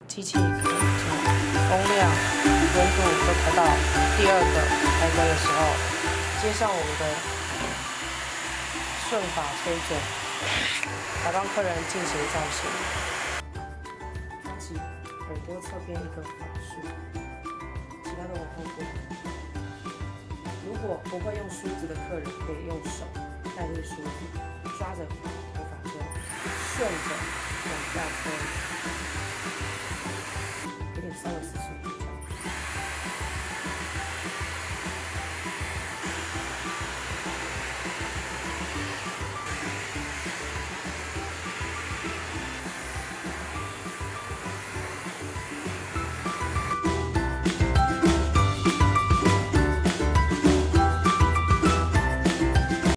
机器可能风量、温度都调到第二个开关的时候，接上我们的顺发吹卷，来帮客人进行造型。抓起耳朵侧边一个法术，其他的往后拨。如果不会用梳子的客人，可以用手带着梳子抓着头发根，顺着往下吹。有点稍微失速。